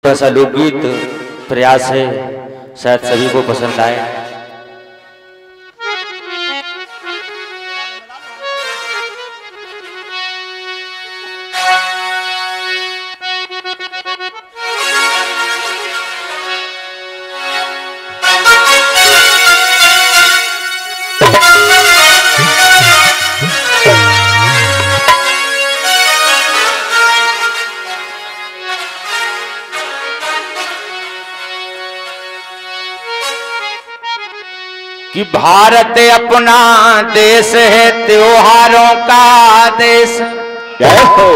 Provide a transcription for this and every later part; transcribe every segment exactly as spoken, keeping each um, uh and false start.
ऐसा लोकगीत प्रयास है, शायद सभी को पसंद आए। कि भारत अपना देश है त्योहारों का देश। जय हो।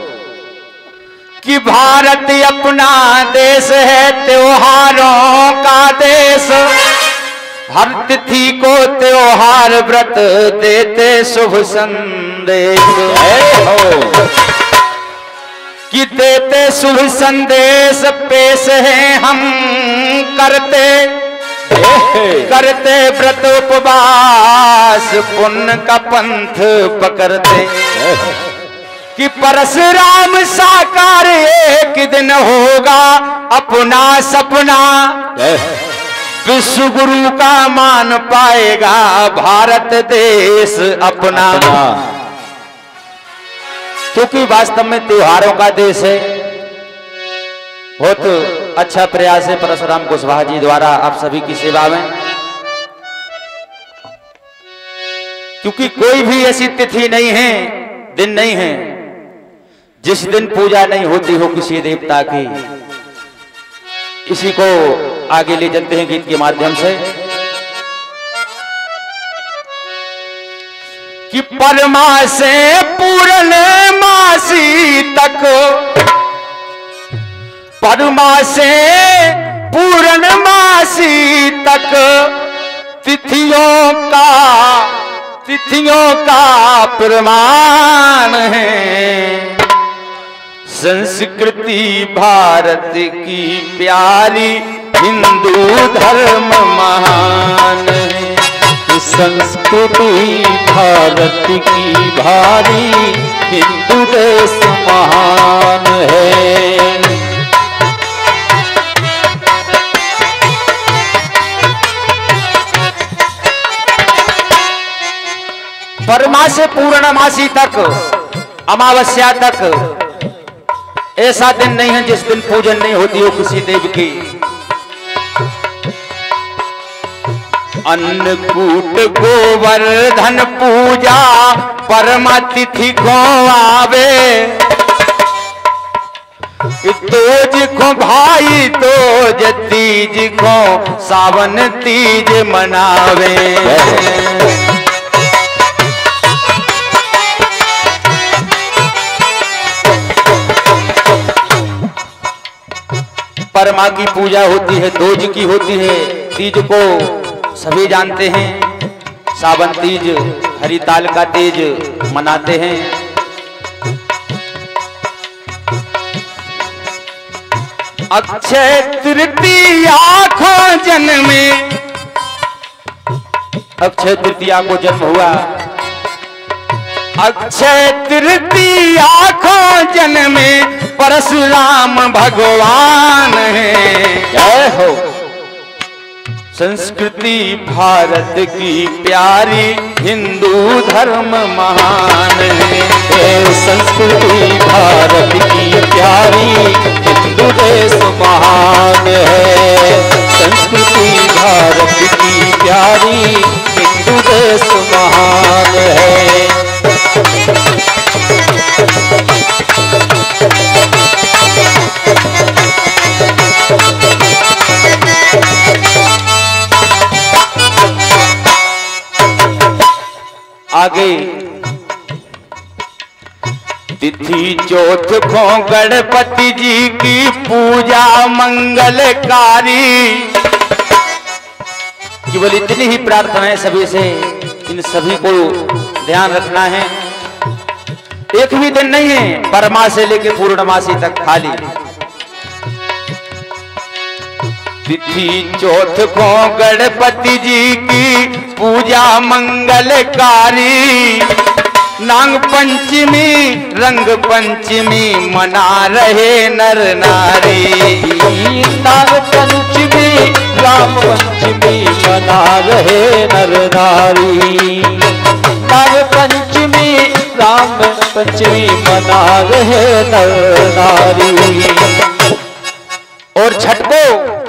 कि भारत अपना देश है त्योहारों का देश। हर तिथि को त्योहार व्रत देते शुभ संदेश। जय हो। कि देते शुभ संदेश पेश है हम करते करते व्रत उपवास पुण्य का पंथ पकड़ते। कि परशुराम साकार एक दिन होगा अपना सपना। विश्व गुरु का मान पाएगा भारत देश अपना। क्योंकि वास्तव में त्योहारों का देश है। बहुत अच्छा प्रयास है परशुराम कुशवाहा जी द्वारा आप सभी की सेवा में। क्योंकि कोई भी ऐसी तिथि नहीं है, दिन नहीं है जिस दिन पूजा नहीं होती हो किसी देवता की। इसी को आगे ले चलते हैं गीत के माध्यम से। कि परमा से पूर्णमासी तक, परमा से पूर्णमासी तक तिथियों का तिथियों का प्रमाण है। संस्कृति भारत की प्यारी हिंदू धर्म महान है। संस्कृति भारत की भारी हिंदू देश महान है। परमा से पूर्णमासी तक, अमावस्या तक ऐसा दिन नहीं है जिस दिन पूजन नहीं होती हो किसी देव की। अन्नकूट गोवर्धन पूजा परमा तिथि को आवे। तोज को भाई तोज तीज को सावन तीज मनावे। परमा की पूजा होती है, दोज की होती है, तीज को सभी जानते हैं। सावन तीज हरिताल का तीज मनाते हैं। अक्षय तृतीया को जन्मे, अक्षय तृतीया को जन्म हुआ। अक्षय तृतीया को जन्मे परशुराम भगवान है। जय हो। संस्कृति भारत की प्यारी हिंदू धर्म महान है। संस्कृति भारत की प्यारी हिंदू देश महान है। संस्कृति भारत की प्यारी हिंदू देश महान है। आगे तिथि चौथ को गणपति जी की पूजा मंगलकारी। केवल इतनी ही प्रार्थना है सभी से, इन सभी को ध्यान रखना है। एक भी दिन नहीं है परमा से लेकर पूर्णमासी तक खाली। तिथि चौथ को गणपति जी की पूजा मंगलकारी। नाग पंचमी रंग पंचमी मना रहे नर नारी। नाग पंचमी राम पंचमी मना रहे नर नारी। नाग पंचमी राम पंचमी मना रहे नर नारी। और छठ को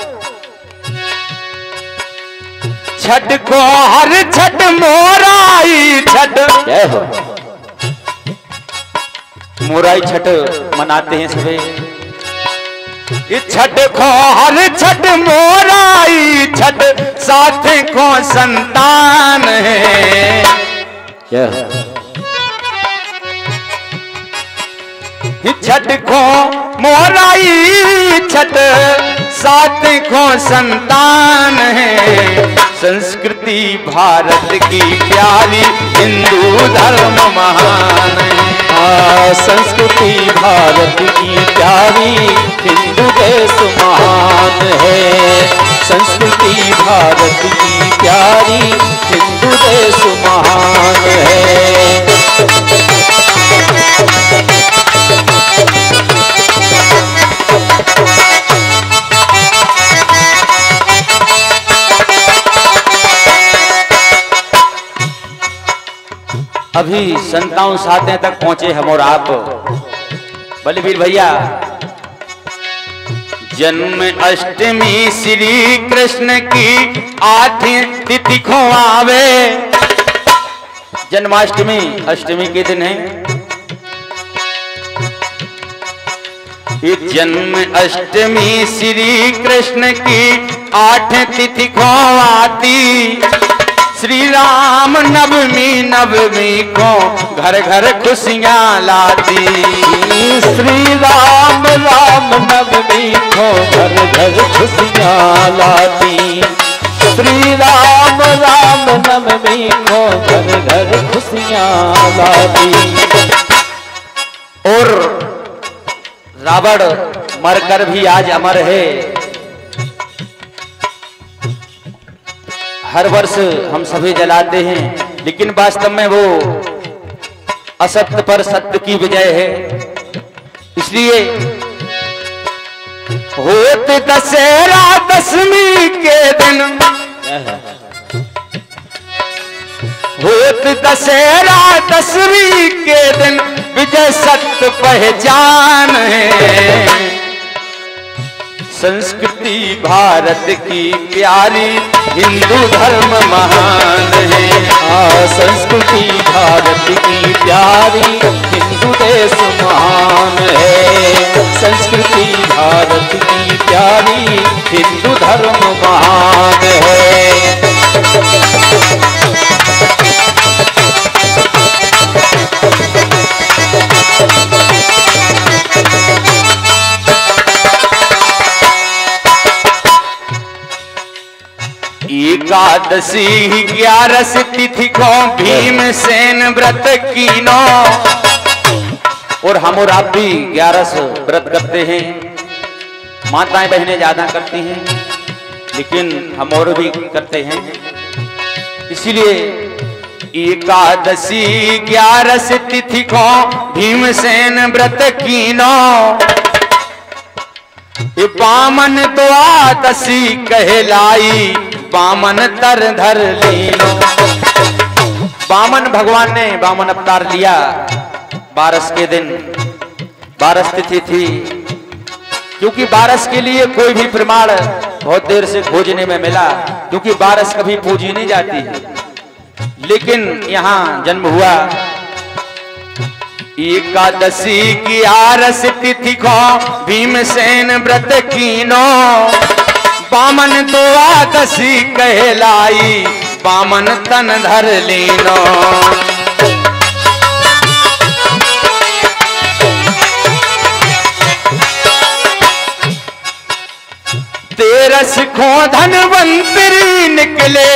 छठ को हर छठ मोराई छठ जय हो। मोराई छठ मनाते हैं सभी। इस छठ को हर छठ मोराई छठ साथ को संतान है। जय हो। इस छठ को मोराई छठ साथ को संतान है। संस्कृति भारत की प्यारी हिंदू धर्म महान है। आ, संस्कृति भारत की प्यारी हिंदू देश महान है। संस्कृति भारत की प्यारी हिंदू देश महान है। अभी संतावन सातवें तक पहुंचे हम और आप। बलवीर भैया, जन्म अष्टमी श्री कृष्ण की आठवीं तिथि को आवे। जन्माष्टमी अष्टमी के दिन है। ये जन्म अष्टमी श्री कृष्ण की आठ तिथि को आती। श्री राम नवमी नवमी को घर घर खुशियाँ लाती। श्री राम राम नवमी को घर घर खुशियाँ लाती। श्री राम राम नवमी को घर घर खुशियाँ लाती। और रावण मरकर भी आज अमर है। हर वर्ष हम सभी जलाते हैं, लेकिन वास्तव में वो असत्य पर सत्य की विजय है। इसलिए होते दशहरा दशमी के दिन, होते दशहरा दशमी के दिन विजय सत्य पहचान है। संस्कृति भारत की प्यारी हिंदू धर्म महान है। आ, संस्कृति भारत की प्यारी हिंदू देश महान है। संस्कृति भारत की प्यारी हिंदू धर्म महान है। एकादशी ग्यारस तिथि को भीमसेन व्रत कीनो। और हम और आप भी ग्यारस व्रत करते हैं। माताएं बहनें ज्यादा करती हैं, लेकिन हम और भी करते हैं। इसीलिए एकादशी ग्यारस तिथि को भीमसेन व्रत कीनो। बामन द्वादशी कहलाई बामन तर धर लीनो। बामन भगवान ने बामन अवतार लिया बारस के दिन। बारस तिथि थी, क्योंकि बारस के लिए कोई भी प्रमाण बहुत देर से खोजने में मिला, क्योंकि बारस कभी पूजी नहीं जाती है, लेकिन यहाँ जन्म हुआ। एकादशी की आरस तिथि को भीमसेन व्रत कीनो। बामन द्वादशी कहलाई बामन तन धर लीनो। तेरस को धनवंतरी निकले।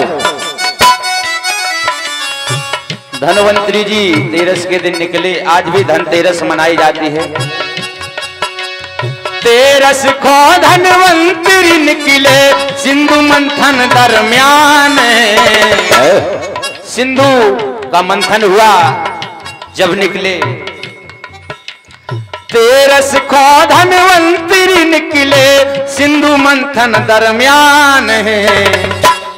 धनवंतरी जी तेरस के दिन निकले। आज भी धनतेरस मनाई जाती है। तेरस को धनवंतरी निकले सिंधु मंथन दरमियान। सिंधु का मंथन हुआ जब निकले तेरस खो धनवंतरी निकले सिंधु मंथन दरमियान है।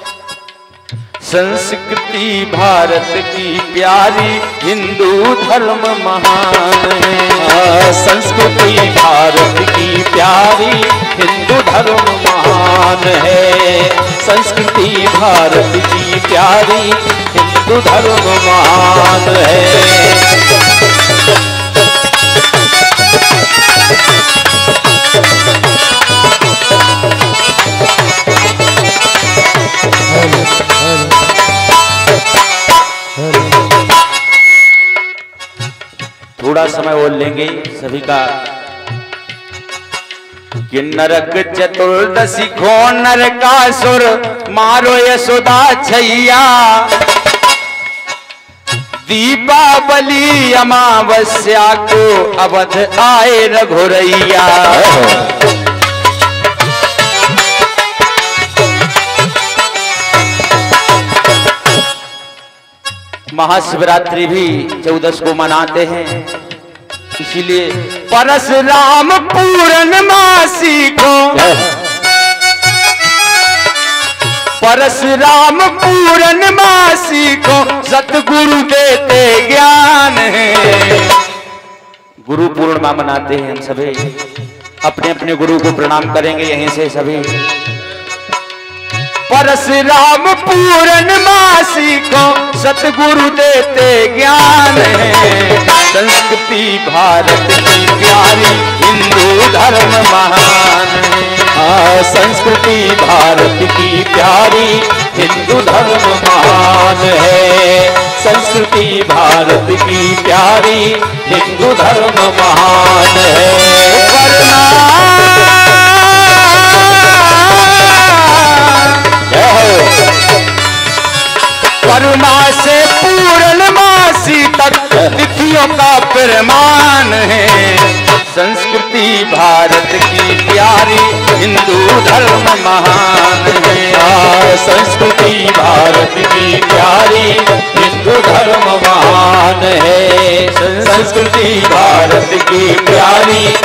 संस्कृति भारत की प्यारी हिंदू धर्म महान है। संस्कृति भारत की प्यारी हिंदू धर्म महान है। संस्कृति भारत की प्यारी हिंदू धर्म महान है। थोड़ा समय और लेंगे सभी का। कि नरक चतुर्दशी खो नरकासुर मारो यशोदा छैया। दीपावली अमावस्या को अवध आए रघुरैया। महाशिवरात्रि भी चौदस को मनाते हैं, इसीलिए परशुराम पूर्णमासी को परशुराम पूर्णमासी को सतगुरु देते ज्ञान है। गुरु पूर्णिमा मनाते हैं हम सभी, अपने अपने गुरु को प्रणाम करेंगे यहीं से सभी। परशुराम पूर्णमासी को सतगुरु देते ज्ञान है। संस्कृति भारत की प्यारी हिंदू धर्म महान है। संस्कृति भारत की प्यारी हिंदू धर्म महान है। संस्कृति भारत की प्यारी हिंदू धर्म महान है। करुणा से पूर्णमासी तक तिथियों का प्रमाण है। संस्कृति भारत की प्यारी हिंदू धर्म महान है। संस्कृति भारत की प्यारी हिंदू धर्म महान है। संस्कृति भारत की प्यारी